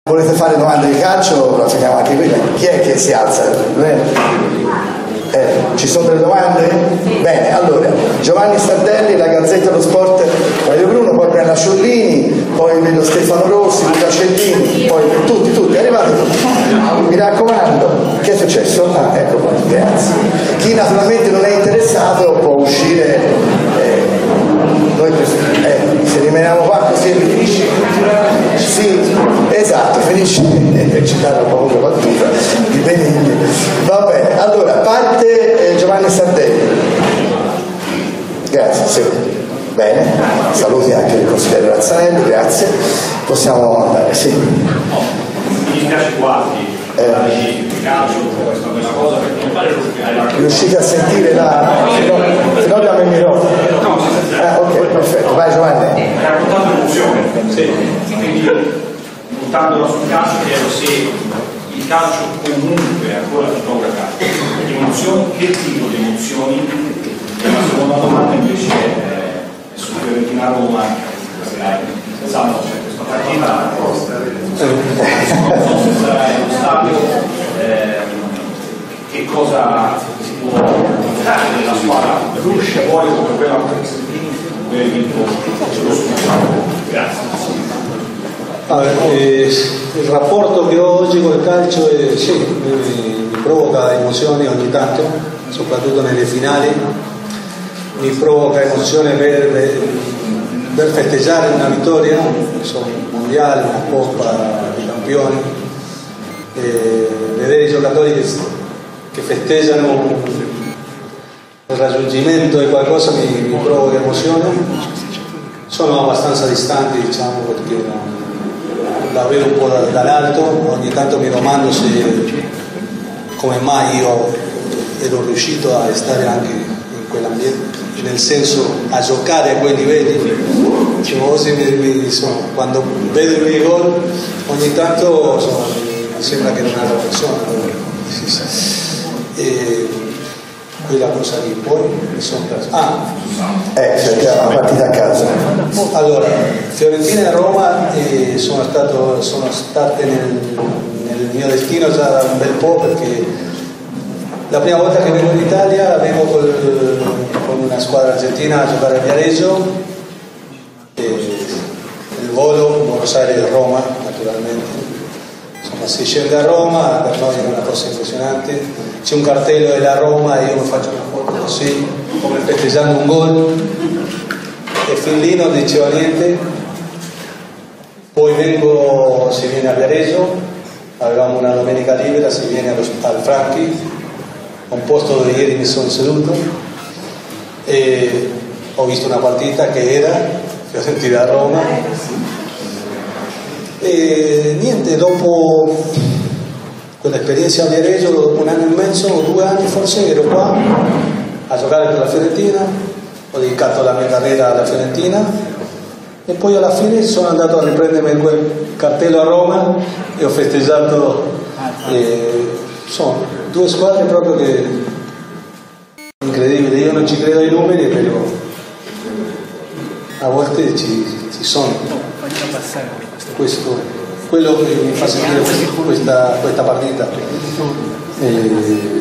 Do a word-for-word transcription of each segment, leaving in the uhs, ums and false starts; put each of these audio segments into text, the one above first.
Volete fare domande di calcio? La finiamo anche qui. Chi è che si alza? Eh, ci sono delle domande? Bene, allora Giovanni Sardelli, la Gazzetta dello Sport, Mario Bruno, poi Brella Sciollini, poi vedo Stefano Rossi, Luca Cellini, poi tutti, tutti, arrivate tutti. Mi raccomando, che è successo? Ah, ecco qua, grazie. Chi naturalmente non è interessato può uscire, eh, noi eh, se rimaniamo qua così finisce. Sì, esatto, finisce e citare un po' di battuta di Benigni. Va bene, allora parte eh, Giovanni Sardelli. Grazie, sì. Bene, saluti anche il consigliere Razzanelli, grazie. Possiamo andare, sì. Mi dispiace quasi eh. di calcio questa quella cosa perché non fare lo riuscite a sentire la. Se no diamo il microfono. No, ah, ok, perfetto, vai Giovanni. Hai raccontato l'emozione, sì. Quindi buttandola sul calcio chiedo se il calcio comunque ancora gioca calcio. Emozioni, che tipo di emozioni? La seconda domanda invece è su Fiorentina Roma, pensavo c'è questa partita, non so se sarà lo stadio, eh, che cosa si può fare nella squadra Ruscia poi come quella che ha vinto lo scorso. Grazie. Allora, eh, il rapporto che ho oggi con il calcio è, sì, mi, mi provoca emozioni ogni tanto, soprattutto nelle finali. Mi provoca emozione per, per, per festeggiare una vittoria, insomma, mondiale, una Coppa dei Campioni, e vedere i giocatori che, che festeggiano il raggiungimento di qualcosa mi, mi provoca emozione. Sono abbastanza distanti, diciamo, perché non, la vedo un po' dall'alto, ogni tanto mi domando se come mai io ero riuscito a stare anche in quell'ambiente, nel senso a giocare a quei livelli. Cioè, mi, mi, insomma, quando vedo i miei gol ogni tanto insomma, mi sembra che non è una persona. E quella cosa lì, poi mi sono preso. Ah, eh, c'è una partita a casa. Allora, Fiorentina e Roma eh, sono, stato, sono state nel, nel mio destino già da un bel po', perché la prima volta che vengo in Italia vengo col, con una squadra argentina a giocare a Viareggio, e il volo Buenos Aires-Roma naturalmente. Insomma, si scende a Roma, per noi è una cosa impressionante, c'è un cartello della Roma e io mi faccio una foto così, come festeggiando un gol, e fin lì non diceva niente. Poi vengo, si viene a Viareggio, avevamo una domenica libera, si viene allo, al Franchi, un posto dove ieri mi sono seduto e ho visto una partita che era Fiorentina-Roma e niente, dopo quell'esperienza a Viareggio, dopo un anno e mezzo o due anni forse, ero qua a giocare per la Fiorentina, ho dedicato la mia carriera alla Fiorentina e poi alla fine sono andato a riprendermi quel cartello a Roma e ho festeggiato. eh, sono due squadre proprio che incredibili, io non ci credo ai numeri, però a volte ci, ci sono. Questo, quello che mi fa sentire questa, questa partita. Eh,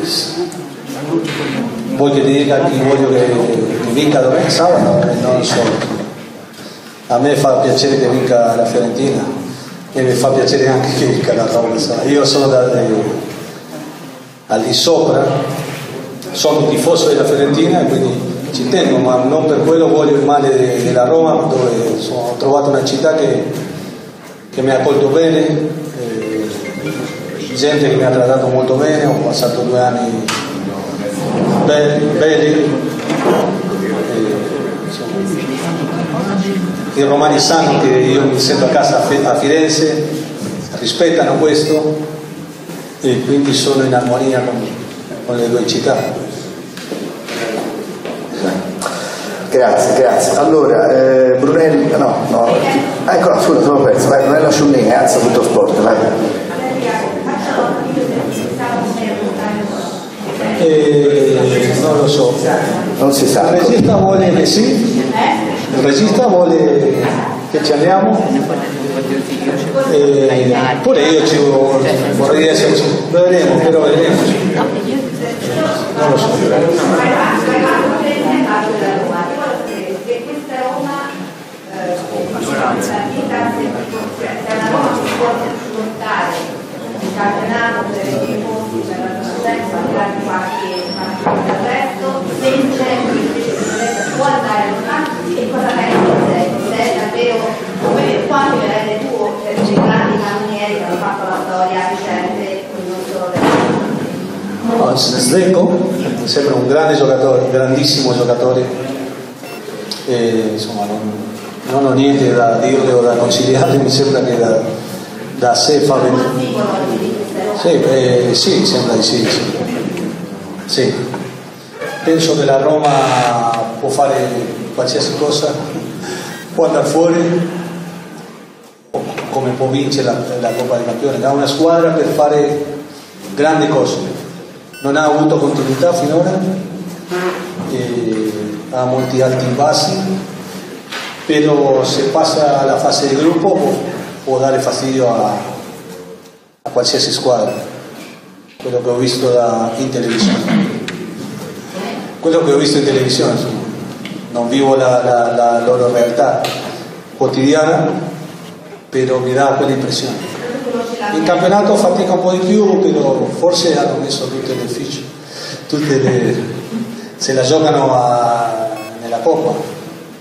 vuoi che ti dica chi voglio che, che vinca domenica sabato? Non lo so. A me fa piacere che vinca la Fiorentina e mi fa piacere anche che vinca la Roma. Io sono da, de, al di sopra, sono tifoso della Fiorentina e quindi ci tengo, ma non per quello voglio il male de, della Roma, dove insomma, ho trovato una città che, che mi ha accolto bene, eh, gente che mi ha trattato molto bene, ho passato due anni belli, belli eh, insomma, i romani sanno che io mi sento a casa a Firenze, rispettano questo e quindi sono in armonia con, con le due città. Grazie, grazie. Allora, eh, Brunelli, no, no, ah, eccola, scusa, te l'ho perso, vai, Brunella Sciullini, alza tutto sport, vai. Eh, non lo so. Non si sa. Il regista vuole che sì, il regista vuole che ci andiamo. Eh, pure io ci vorrei esserci, vedremo, però vedremo. Non lo so. il campionato per i punti per la presidenza, al di là di qualche arresto, se c'è invece può andare avanti e cosa pensi se è davvero come quanto le rende tu per i grandi cannonieri che hanno fatto la storia recente, non solo del no, Zdenko mi sembra un grande giocatore, un grandissimo giocatore, e, insomma non, non ho niente da dirle o da consigliarle, mi sembra che da, da sé fa vedere. Sì, eh, sì, sembra di sì, sì. Sì. Penso che la Roma può fare qualsiasi cosa, può andare fuori, come può vincere la, la Coppa dei Campioni. Ha una squadra per fare grandi cose, non ha avuto continuità finora, eh, ha molti alti e bassi, però se passa la fase di gruppo può, può dare fastidio a, a qualsiasi squadra, quello che ho visto da, in televisione. Quello che ho visto in televisione, insomma. Non vivo la, la, la loro realtà quotidiana, però mi dà quell'impressione. In campionato fatica un po' di più, però forse hanno messo tutte le fiche, tutte le, se la giocano a, nella Coppa.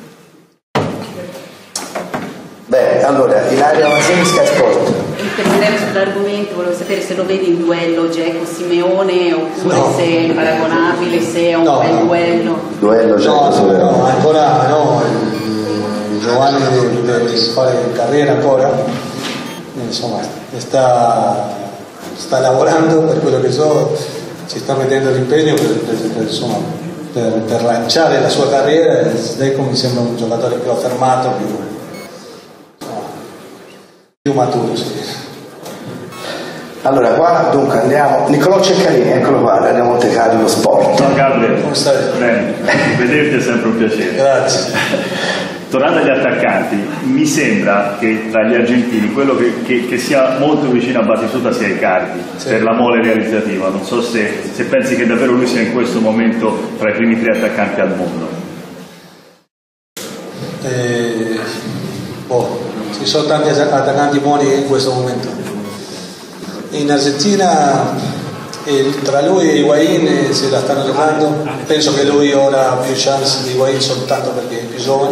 Bene, allora, Ilaria Mazzini, Sky Sport. Per rimanere sull'argomento, volevo sapere se lo vedi in duello Dzeko Simeone oppure No. se è paragonabile, se è un No, bel no. duello. Duello No, Dzeko, no, no, ancora no, il Giovanni deve, deve fare carriera ancora, insomma sta, sta lavorando, per quello che so, si sta mettendo l'impegno per, per, per, insomma, per, per lanciare la sua carriera. Dzeko mi sembra un giocatore più affermato, più, insomma, più maturo, sì. Allora, qua dunque andiamo. Niccolò Ceccarini, eccolo qua, da Monte Carlo Sport. Ciao Gabriele, Come stai? bene, vederti è sempre un piacere. Grazie. Tornando agli attaccanti, mi sembra che tra gli argentini quello che, che, che sia molto vicino a Batistuta sia Icardi, Sì. per la mole realizzativa. Non so se, se pensi che davvero lui sia in questo momento tra i primi tre attaccanti al mondo. Eh, boh, ci sono tanti attaccanti buoni in questo momento. In Argentina eh, tra lui e Higuaín eh, se la stanno giocando. Penso che lui ora ha più chance di Higuaín soltanto perché è più giovane.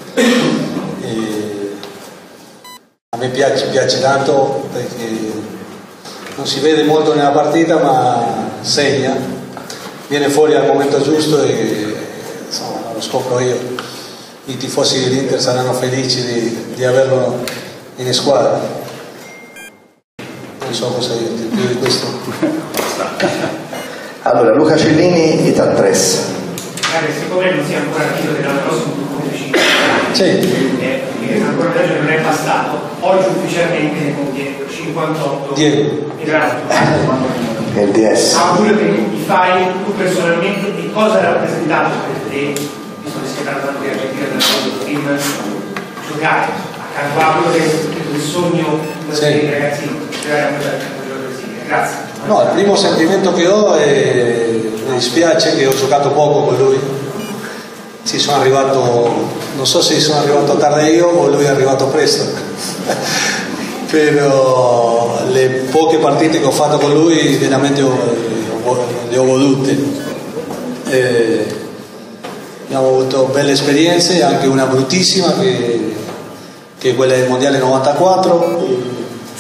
Eh, a me piace, piace tanto perché non si vede molto nella partita ma segna, viene fuori al momento giusto e insomma lo scopro io. I tifosi dell'Inter saranno felici di, di averlo in squadra. Non so cosa dirti più di questo. Allora, Luca Cellini, Ital Press. Magari secondo me non sia ancora capito che l'anno prossimo tu compri cinque. Sì. Eh, ancora adesso non è passato. Oggi ufficialmente ne compie cinquantotto. Diego. Esatto. E il D S. Auguro che mi fai tu personalmente e cosa ha rappresentato per te, visto che sei stato anche argentina del nostro team, giocare accanto a quello che è il sogno Sì. dei ragazzini. Grazie. No, il primo sentimento che ho è mi dispiace che ho giocato poco con lui. Ci sono arrivato, non so se sono arrivato tardi io o lui è arrivato presto. Però le poche partite che ho fatto con lui veramente ho, ho, le ho volute. Eh, abbiamo avuto belle esperienze, anche una bruttissima che, che è quella del Mondiale novantaquattro.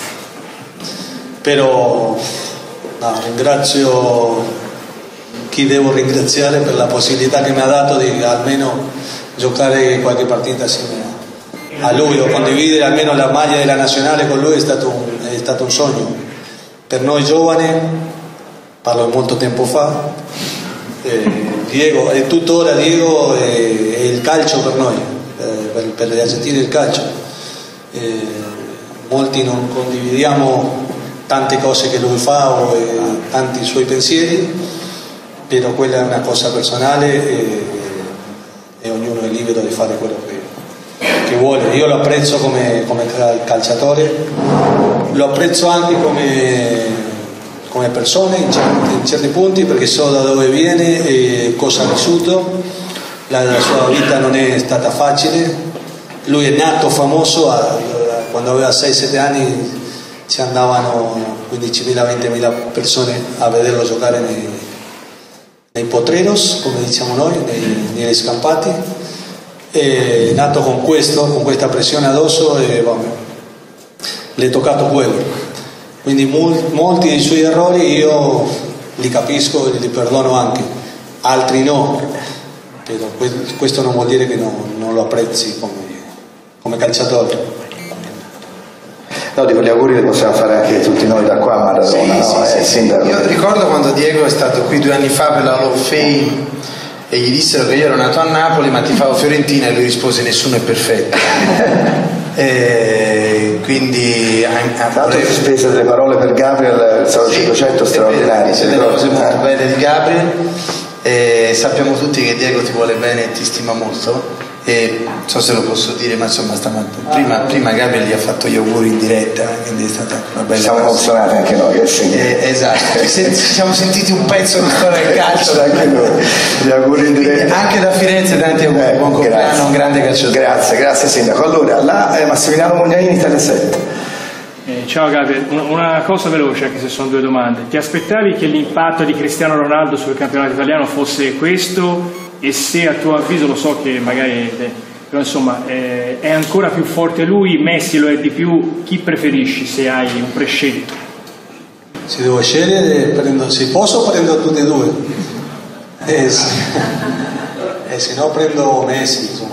Però no, ringrazio chi devo ringraziare per la possibilità che mi ha dato di almeno giocare qualche partita assieme a lui o condividere almeno la maglia della nazionale con lui è stato un, è stato un sogno per noi giovani. Parlo di molto tempo fa. eh, Diego è tuttora Diego è, è il calcio per noi, eh, per, per gli argentini il calcio. eh, molti non condividiamo tante cose che lui fa o eh, tanti suoi pensieri, però quella è una cosa personale e, e ognuno è libero di fare quello che, che vuole. Io lo apprezzo come, come calciatore, lo apprezzo anche come, come persona in certi, in certi punti, perché so da dove viene e cosa ha vissuto. La, la sua vita non è stata facile. Lui è nato famoso, a, quando aveva sei sette anni ci andavano quindicimila ventimila persone a vederlo giocare nei, nei potreros, come diciamo noi, nei, negli scampati. È nato con questo, con questa pressione addosso e vabbè, le è toccato quello. Quindi mol, molti dei suoi errori io li capisco e li perdono anche, altri no, però questo non vuol dire che non, non lo apprezzi come, come calciatore. No, dico, gli auguri li possiamo fare anche tutti noi da qua a Maradona. Sì, no? sì, eh, sì. Io ricordo quando Diego è stato qui due anni fa per la Hall of Fame e gli dissero che io ero nato a Napoli ma tifavo Fiorentina e lui rispose nessuno è perfetto. E quindi tra l'altro si spese delle parole per Gabriel, il Salone cinquecento straordinario. Sì, delle cose molto belle di Gabriel e sappiamo tutti che Diego ti vuole bene e ti stima molto. E non so se lo posso dire, ma insomma stamattina prima, prima Gabriel gli ha fatto gli auguri in diretta, quindi è stata una bella siamo cosa. Emozionati anche noi, eh, sì. eh, esatto, ci siamo sentiti un pezzo di storia del calcio anche noi. Gli auguri in diretta quindi, anche da Firenze tanti auguri, eh, buon compleanno, un grande calciatore. Grazie, grazie Sindaco. Allora, là eh, Massimiliano Mugnanini, Italia sette. Eh, ciao Gabriel, una cosa veloce anche se sono due domande. Ti aspettavi che l'impatto di Cristiano Ronaldo sul campionato italiano fosse questo? E se a tuo avviso, lo so che magari, però insomma eh, è ancora più forte lui, Messi lo è di più, chi preferisci se hai un prescelto? Se devo scegliere, prendo, se posso prendo tutti e due, e se, e se no prendo Messi, insomma,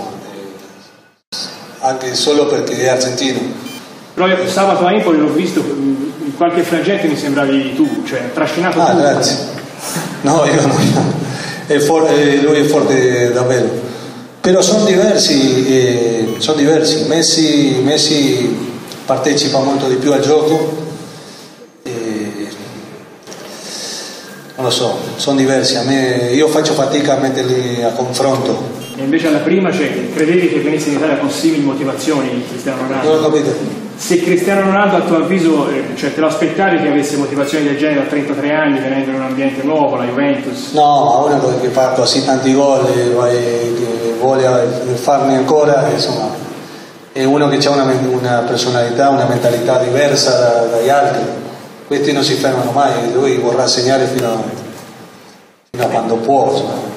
anche solo perché è argentino. Però io sabato a Empoli l'ho visto, in qualche frangente mi sembravi tu, cioè trascinato ah, tu. Grazie. No, io no. È for- eh, lui è forte davvero, però sono diversi, eh, sono diversi. Messi, Messi partecipa molto di più al gioco, eh, non lo so, sono diversi. A me, io faccio fatica a metterli a confronto. E invece alla prima, cioè, credevi che venisse in Italia con simili motivazioni Cristiano Ronaldo? Non ho capito. Se Cristiano Ronaldo a tuo avviso, eh, cioè te lo aspettavi che avesse motivazioni del genere a trentatré anni, venendo in un ambiente nuovo, la Juventus? No, ma uno che fa così tanti gol e che vuole farne ancora, insomma, è uno che ha una, una personalità, una mentalità diversa da, dagli altri. Questi non si fermano mai, lui vorrà segnare fino a, fino a quando può. Insomma.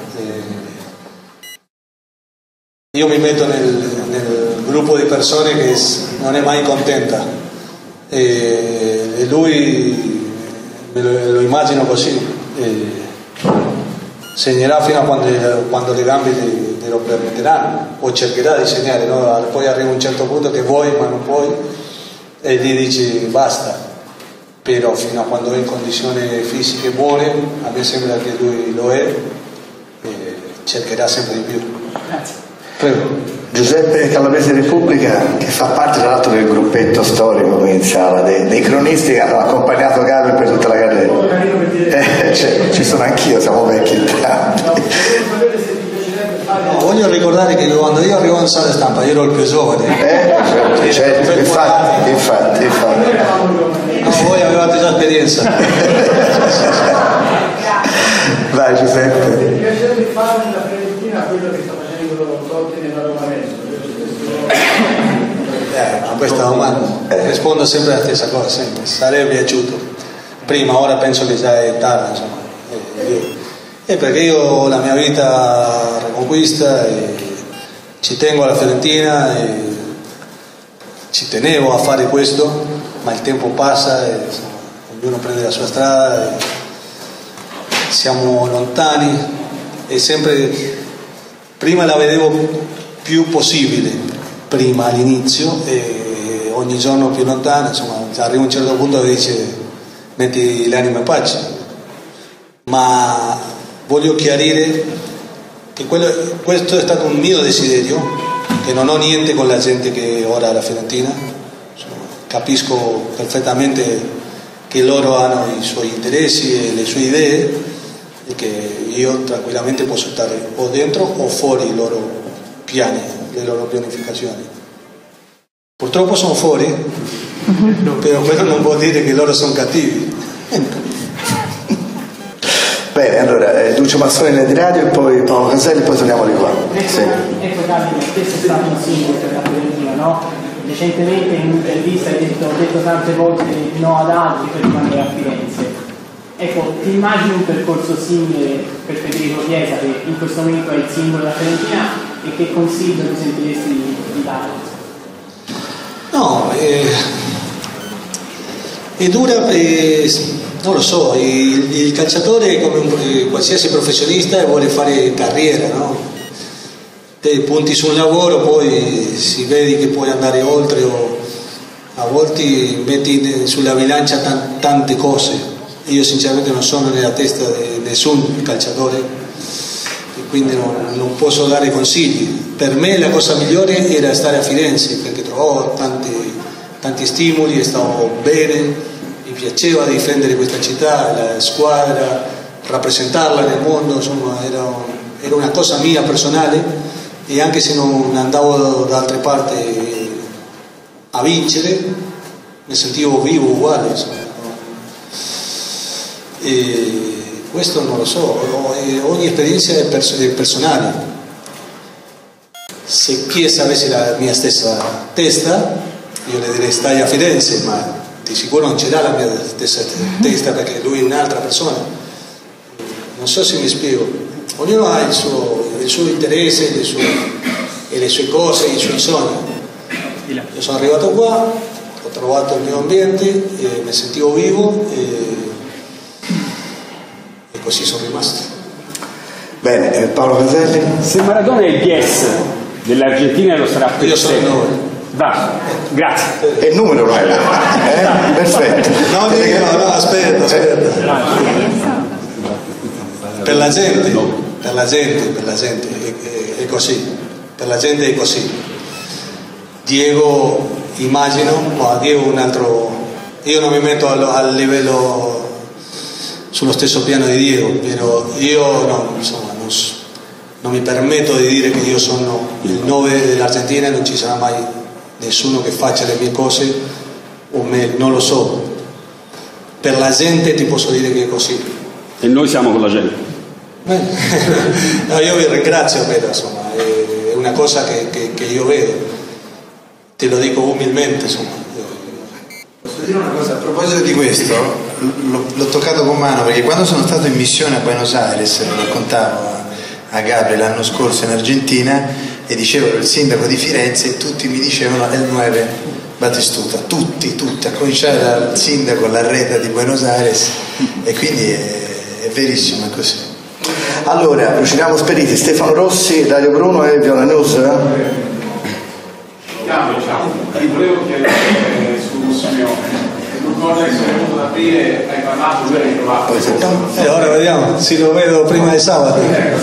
Io mi metto nel, nel gruppo di persone che non è mai contenta e, e lui me lo, lo immagino così, e segnerà fino a quando, quando le gambe glielo permetteranno o cercherà di segnare, no? Poi arriva un certo punto che vuoi ma non puoi e gli dici basta, però fino a quando è in condizioni fisiche buone, a me sembra che lui lo è e cercherà sempre di più. Grazie. Prego. Giuseppe Calabrese Repubblica, che fa parte tra l'altro del gruppetto storico, come iniziava, dei, dei cronisti che hanno accompagnato Gabriel per tutta la carriera. Eh, cioè, ci sono anch'io, siamo vecchi entrambi. No, voglio ricordare che quando io arrivo in sala stampa io ero il più giovane. Eh, certo, certo, infatti, infatti, infatti. No, voi avevate già esperienza. Vai Giuseppe. Mi piacerebbe fare nella Fiorentina quello che sta facendo Totti nella Roma adesso. Eh, a questa domanda eh, rispondo sempre la stessa cosa, sempre. Sarebbe piaciuto. Prima, ora penso che già è tardi, insomma. E eh, perché io ho la mia vita reconquista e ci tengo alla Fiorentina e ci tenevo a fare questo, ma il tempo passa e insomma, ognuno prende la sua strada e siamo lontani e sempre prima la vedevo più possibile, prima all'inizio e ogni giorno più lontana, insomma arriva un certo punto che dice metti l'anima in pace, ma voglio chiarire che quello, questo è stato un mio desiderio, che non ho niente con la gente che ora è la Fiorentina, insomma, capisco perfettamente che loro hanno i suoi interessi e le sue idee e che io tranquillamente posso stare o dentro o fuori i loro piani, le loro pianificazioni. Purtroppo sono fuori, però quello non vuol dire che loro sono cattivi. Bene, allora eh, Lucio Mazzoni di radio e poi Paolo Caselli, poi torniamo di qua. Sì. Ecco Davide, questo è stato un simbolo per la Fiorentina, no? Recentemente in un'intervista hai detto, ho detto tante volte no ad altri per rimanere a Firenze. Ecco, ti immagini un percorso simile per Federico Chiesa, che in questo momento è il simbolo della Fiorentina, e che consiglio ti sentiresti di, di dare? No, eh, è dura, eh, non lo so, il, il calciatore come un, eh, qualsiasi professionista vuole fare carriera, no? Te punti sul lavoro, poi si vedi che puoi andare oltre o a volte metti sulla bilancia t- tante cose. Io sinceramente non sono nella testa di nessun calciatore e quindi non, non posso dare consigli. Per me la cosa migliore era stare a Firenze perché trovavo tanti, tanti stimoli, stavo bene, mi piaceva difendere questa città, la squadra, rappresentarla nel mondo, insomma era, era una cosa mia personale, e anche se non andavo da altre parti a vincere mi sentivo vivo uguale, insomma. E questo non lo so, ogni esperienza è personale. Se Chiesa avesse la mia stessa testa, io le direi stai a Firenze, ma di sicuro non ce l'ha la mia stessa testa perché lui è un'altra persona. Non so se mi spiego. Ognuno ha il suo, il suo interesse, le sue, e le sue cose, i suoi sogni. Io sono arrivato qua, ho trovato il mio ambiente, e mi sentivo vivo e, e così sono rimasto. Bene, eh, Paolo Caselli? Se Maradona è il diez dell'Argentina lo sarà per io sono il nove. Va, grazie. E il numero non è eh? Perfetto. No, no, no, aspetta, aspetta. Per la gente, per la gente, per la gente è, è, è così. Per la gente è così. Diego, immagino, ma Diego è un altro. Io non mi metto al, al livello sullo stesso piano di Diego, però io no, insomma, non, non mi permetto di dire che io sono il nove dell'Argentina e non ci sarà mai nessuno che faccia le mie cose o me, non lo so. Per la gente ti posso dire che è così. E noi siamo con la gente. No, io vi ringrazio, però insomma, è una cosa che, che, che io vedo, te lo dico umilmente, insomma. Posso dire una cosa a proposito di questo? L'ho, l'ho toccato con mano perché quando sono stato in missione a Buenos Aires, lo raccontavo a, a Gabriele l'anno scorso in Argentina, e dicevo il sindaco di Firenze e tutti mi dicevano è il nove Batistuta, tutti, tutti, a cominciare dal sindaco Larreta di Buenos Aires, e quindi è, è verissimo, è così. Allora, procediamo spediti. Stefano Rossi, Radio Bruno e Viola News. Ciao, ciao. Ti volevo chiedere su Simeone. Tu cosa che sei venuto ad aprire, hai parlato, lui hai trovato. E ora vediamo, sì, lo vedo prima di sabato.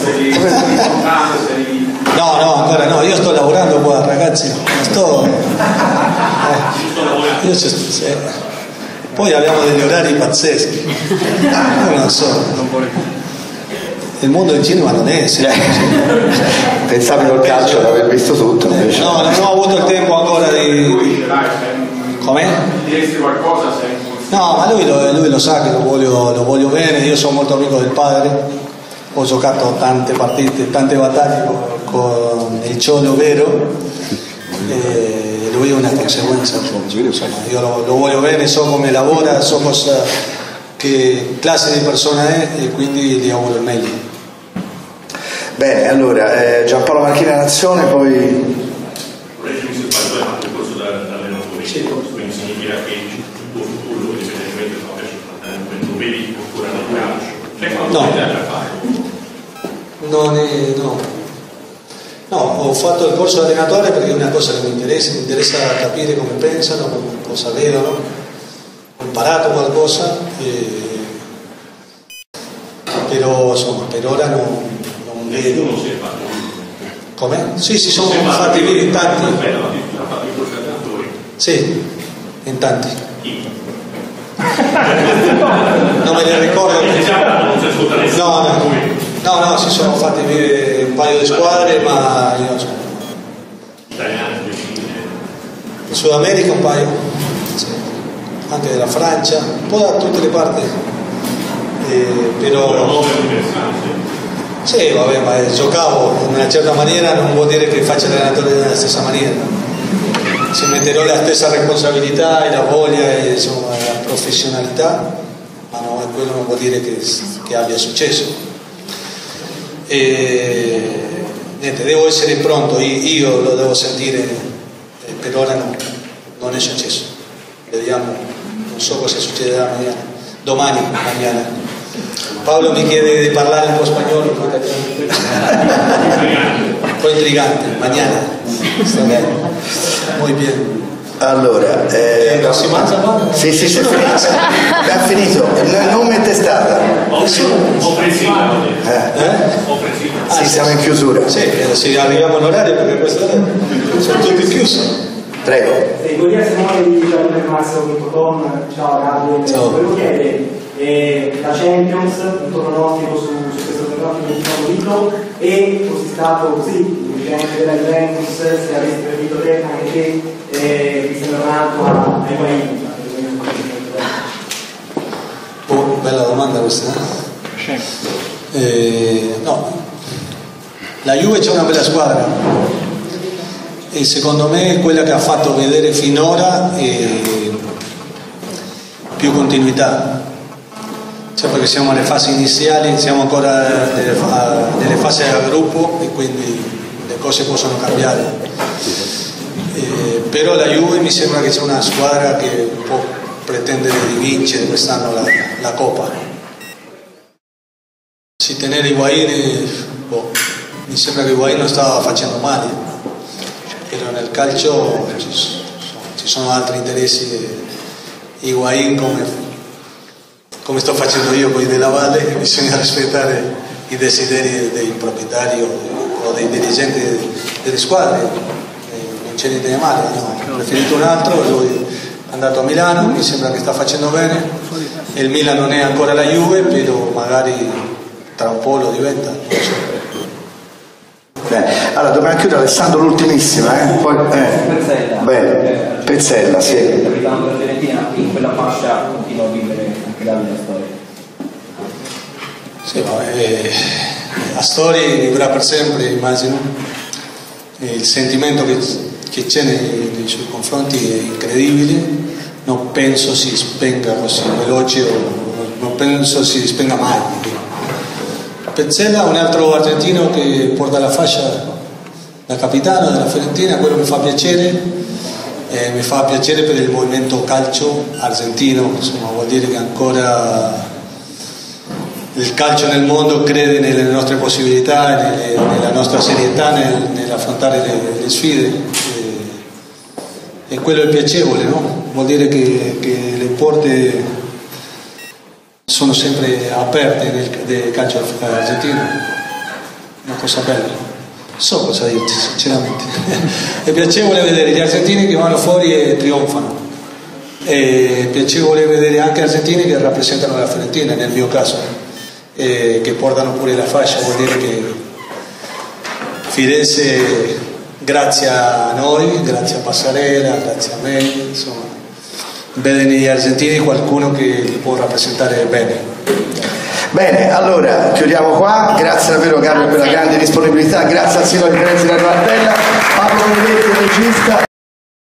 No, no, ancora no, io sto lavorando qua, ragazzi, non sto. Eh, io ci sto, sì. Poi abbiamo degli orari pazzeschi. Io non so. Il mondo del cinema non è serio. Pensavi col calcio di aver visto tutto, invece. No, non ho avuto il tempo ancora di. Come? Diresti qualcosa se. No, ma lui lo, lui lo sa che lo voglio, lo voglio bene, io sono molto amico del padre. Ho giocato tante partite, tante battaglie con, con il Cholo vero, e lui è una conseguenza. Insomma, io lo, lo voglio bene, so come lavora, so cosa, che classe di persona è, e quindi gli auguro il meglio. Bene, allora eh, Giampaolo Marchina Nazione, poi. Vorrei che mi si parli del percorso dall'allenatore, quindi significa che il tuo futuro, indipendentemente da come lo vedi ancora nel calcio. C'è qualcosa da fare? Non è, no. No, ho fatto il corso di allenatore perché è una cosa che mi interessa, mi interessa capire come pensano, cosa vedono. Ho imparato qualcosa, eh, però insomma per ora non, non vedo. Come? Sì, si sono fatti vivi in tanti. Sì, in tanti. Non me ne ricordo. No, no. No, no, si sono fatti vivere un paio di squadre, ma io so. Sudamerica un paio, sì. Anche della Francia, un po' da tutte le parti. Eh, però sì, vabbè, ma giocavo in una certa maniera, non vuol dire che faccia l'allenatore nella stessa maniera. Ci metterò la stessa responsabilità e la voglia e insomma, la professionalità, ma no, quello non vuol dire che, che abbia successo. E, niente, devo essere pronto, io, io lo devo sentire, eh, per ora no, non è successo. Vediamo, non so cosa succederà mañana, domani, mañana. Paolo mi chiede di parlare un po' spagnolo, un po' intrigante, mañana. Sta bene, muy bien. Allora, eh, eh, si mangia qua? Sì, sì, sì, abbiamo finito. Il nome e testata. Ho preso. Ho preso. Sì, siamo in chiusura. Sì, se arriviamo all'orario perché questo sono tutti chiusi. Prego. Sì, buongiorno, siamo di giapponesmassimo punto com. Ciao Gabriele. Ciao. Volevo chiedere eh, la Champions, un tuo pronostico su, su questo pronostico di favorito e fossi stato così dirigente della Juventus, se avessi preferito te anche te eh, Cristiano Ronaldo ai Guaini. Oh, bella domanda questa. Eh? Eh, no, la Juve c'è una bella squadra e secondo me è quella che ha fatto vedere finora eh, più continuità, cioè perché siamo alle fasi iniziali, siamo ancora nelle, fa- nelle fasi del gruppo e quindi le cose possono cambiare, eh, però la Juve mi sembra che c'è una squadra che può pretendere di vincere quest'anno la, la Coppa. Si tenere Higuaín, boh, mi sembra che Higuaín non stava facendo male, però nel calcio ci, ci sono altri interessi. Higuaín, come, come sto facendo io con i della Valle, bisogna rispettare i desideri dei proprietari o dei dirigenti delle squadre, non c'è niente di male, ho preferito un altro, lui è andato a Milano, mi sembra che sta facendo bene, il Milan non è ancora la Juve, però magari tra un po' lo diventa, non so. Bene. Allora dobbiamo chiudere, Alessandro, l'ultimissima, eh? Poi, eh. Pezzella. Bene. Pezzella, sì. Il capitano della Fiorentina in quella fascia continua a vivere anche la storia. Sì, no, eh, la storia vivrà per sempre, immagino. E il sentimento che, che c'è nei, nei suoi confronti è incredibile, non penso si spenga così veloce o non penso si spenga mai. Pezzella, un altro argentino che porta la fascia da capitano della Fiorentina, quello mi fa piacere, eh, mi fa piacere per il movimento calcio argentino, insomma vuol dire che ancora il calcio nel mondo crede nelle nostre possibilità, nelle, nella nostra serietà, nel, nell'affrontare le, le sfide, e, e quello è piacevole, no? Vuol dire che, che le porte sono sempre aperte nel, nel calcio argentino, una cosa bella, non so cosa dirti sinceramente. È piacevole vedere gli argentini che vanno fuori e trionfano, è piacevole vedere anche argentini che rappresentano la Fiorentina, nel mio caso, e che portano pure la fascia, vuol dire che Firenze, grazie a noi, grazie a Passarella, grazie a me, insomma, vede negli argentini qualcuno che li può rappresentare bene. Bene, allora chiudiamo qua, grazie davvero Carlo per la grande disponibilità, grazie al signor Terenzi della Martella, Pablo Benedetti, regista,